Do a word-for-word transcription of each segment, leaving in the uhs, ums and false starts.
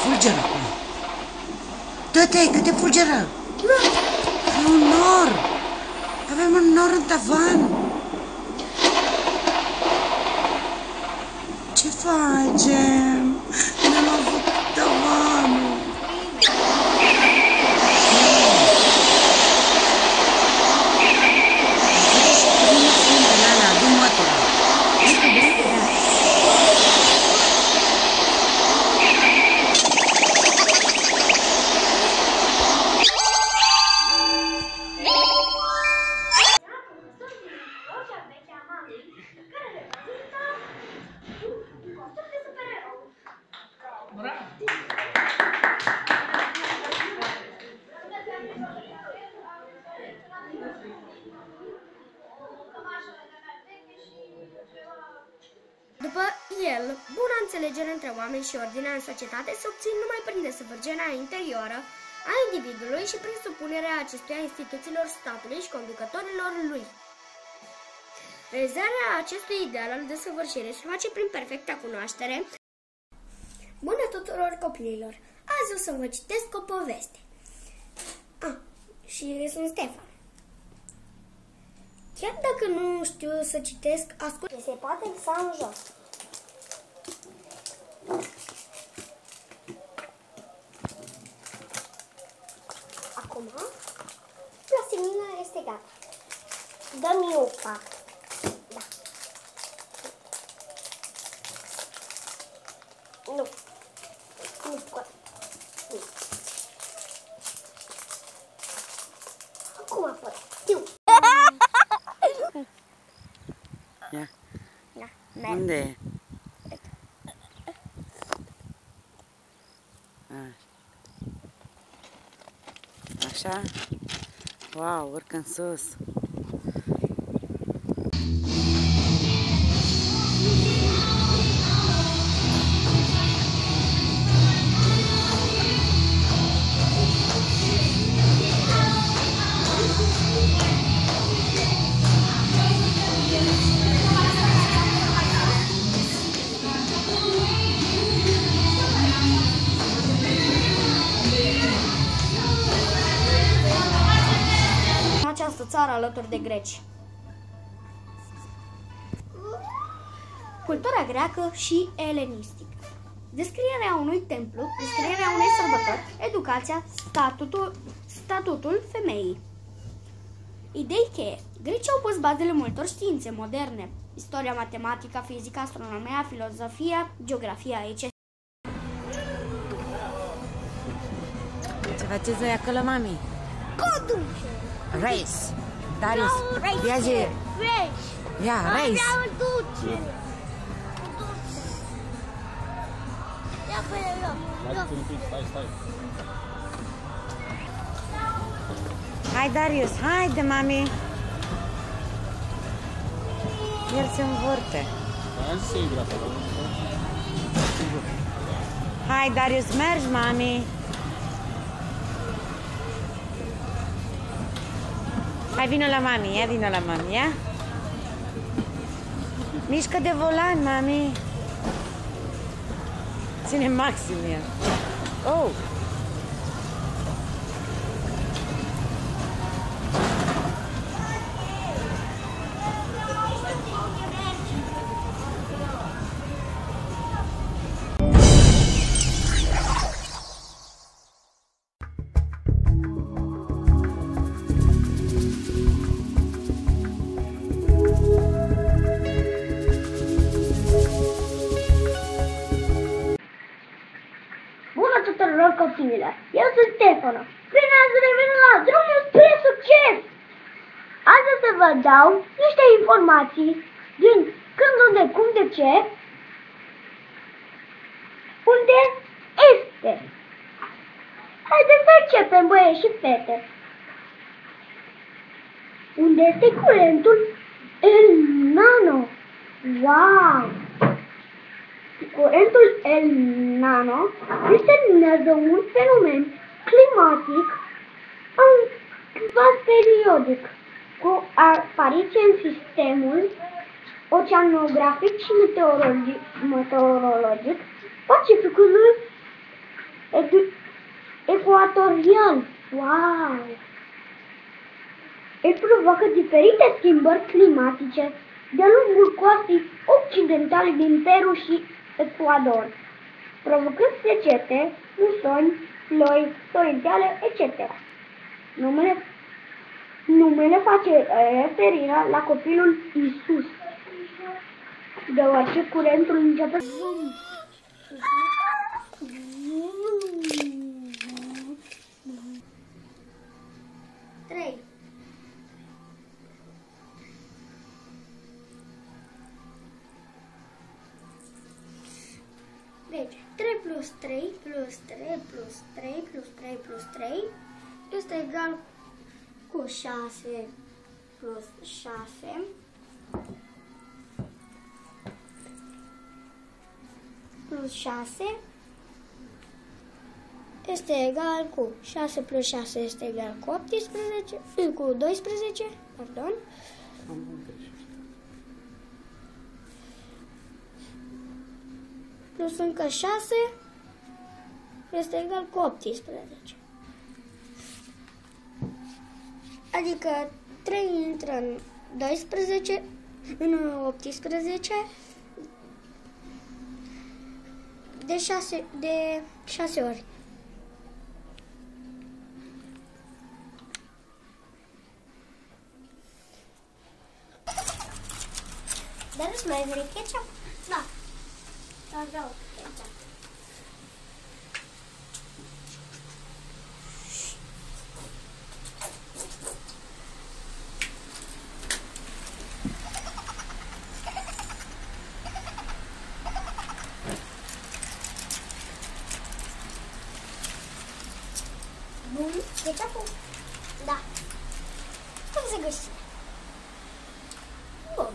fulgeră acum. Dă-te, că te fulgeră. E un nor. Avem un nor în tavan. Ce facem? Ne-am avut tavanul. După el, buna înțelegere între oameni și ordinea în societate se obțin numai prin desăvârșirea interioară a individului și prin supunerea acestuia instituțiilor statului și conducătorilor lui. Realizarea acestui ideal al desăvârșirii se face prin perfecta cunoaștere. Bună tuturor copiilor! Azi o să vă citesc o poveste. Ah, și sunt Stefan. Chiar dacă nu știu să citesc, ascult. Se poate lăsa în jos. Acum, plastilina este gata. Dă-mi o parte. Da. Nu. Nu pot. Nu. Acum pot. Știu. Ia. Da. Unde e? Așa? Wow, urcă în sus. Această țară alături de greci. Cultura greacă și elenistică. Descrierea unui templu, descrierea unei sărbători, educația, statutul, statutul femeii. Idei cheie. Grecii au pus bazele multor științe moderne. Istoria, matematica, fizica, astronomia, filozofia, geografia, et cetera. Ce faceți voi acolo, mami? Conduce! Race. Darius, ia zi. Race. Ia, race. Duce. Ia pe el. Stai, stai. Hai, Darius, haide, mami. El se învârte. Hai, Darius, mergi, mami. Hai, vină la mami, ia vină la mami, ia. Mișcă de volan, mami. Ține maxim el. Oh! tuturor copiilor! Eu sunt Stefano. Bine ați revenit la drumul spre succes! Azi o să vă dau niște informații din când, unde, cum, de ce, unde este. Haideți să începem, băieți și fete. Unde este curentul El Nano? Wow! Curentul El Nano este numează un fenomen climatic în vas periodic, cu apariție în sistemul oceanografic și meteorologic, meteorologic Pacificului ecuatorial. Wow! El provoacă diferite schimbări climatice de-a lungul coastei occidentale din Peru și Ecuador, provocând secete, musoni, ploi torențiale, et cetera. Numele, numele face referirea la copilul Isus, deoarece curentul începe zum. trei. Deci, trei plus trei plus trei plus trei plus trei plus trei este egal cu șase plus șase plus șase este egal cu șase plus șase este egal cu optsprezece, cu doisprezece, pardon. Plus încă șase este egal cu optsprezece. Adică trei intră în doisprezece, în optsprezece, de șase, de șase ori. Dar îți mai vrei ketchup? Da. Dar vreau ketchup. Bun, ketchupul? Da. Cum se găsește? Bun.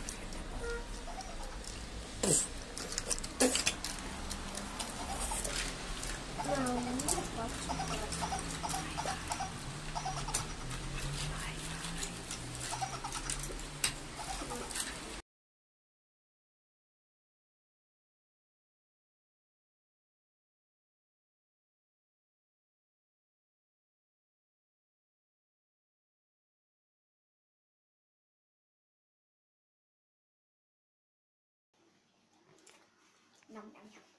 Nam, nam, nam.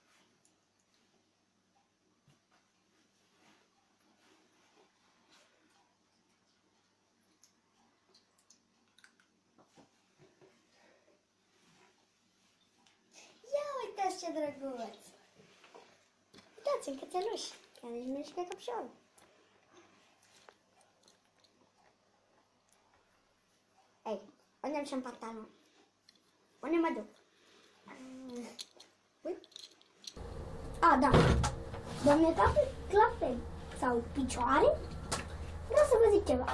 Ia uitați ce drăguț! Uitați în cățeluși, chiar nici nu ești pe căpșor. Ei, unde am și-am pantalon? Unde mă duc? Ui? A, da. Doamne, toate clape sau picioare? Vreau să vă zic ceva.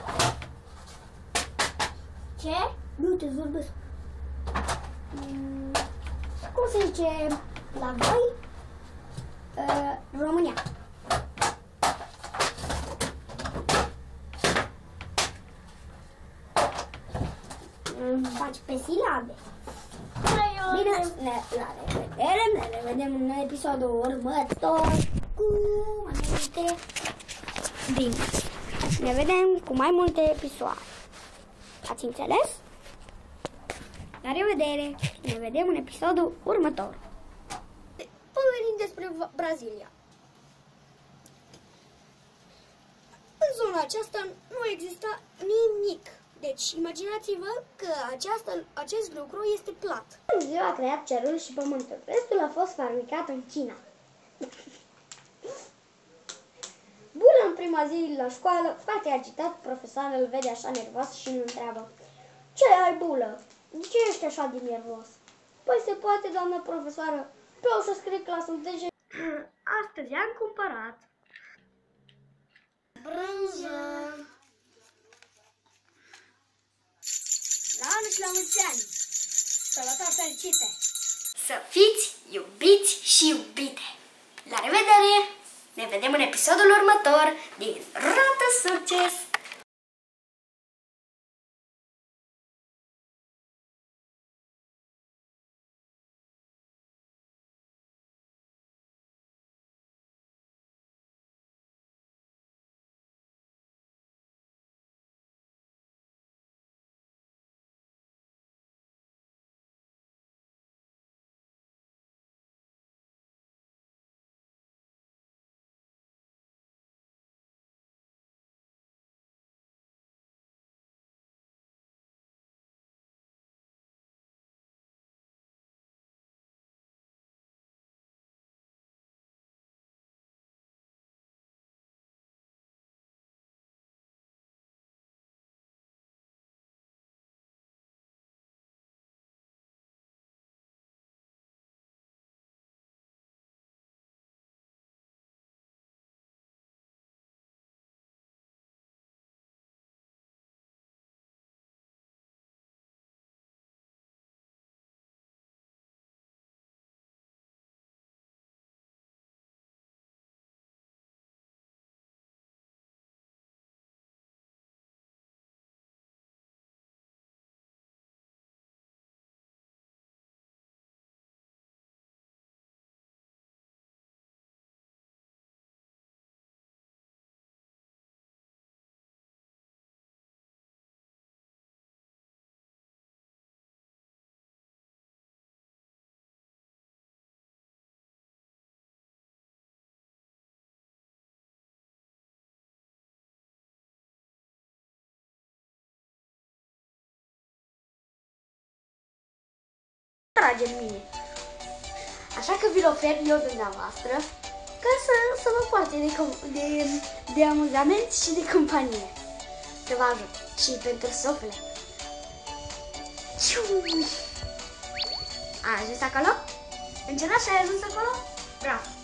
Ce? Nu te zurbesc. Mm, cum se zice la voi? Uh, România. Îmi faci pe silabe. Bine, ne, la revedere, ne revedem în episodul următor cu mai multe bine. Ne vedem cu mai multe episoade. Ați înțeles? La revedere, ne vedem în episodul următor. Povestim despre Brazilia. În zona aceasta nu exista nimic. Deci, imaginați-vă că această, acest lucru este plat. Dumnezeu a creat cerul și pământul. Restul a fost fabricat în China. Bulă în prima zi la școală, foarte agitat, profesorul îl vede așa nervos și îl întreabă: ce ai, Bulă? De ce ești așa de nervos? Păi se poate, doamnă profesoară, pe o să scrie clasa întâi. Astăzi am cumpărat brânză. La anul și la mulți ani! Sărbători fericite! Să fiți iubiți și iubite! La revedere! Ne vedem în episodul următor din Roată Succes! trage în mine. Așa că vi-l ofer eu dumneavoastră ca să, să vă poarte de, de, de amuzament și de companie. Să vă ajut și pentru suflet. A ajuns acolo? Încercați și ai ajuns acolo? Bravo!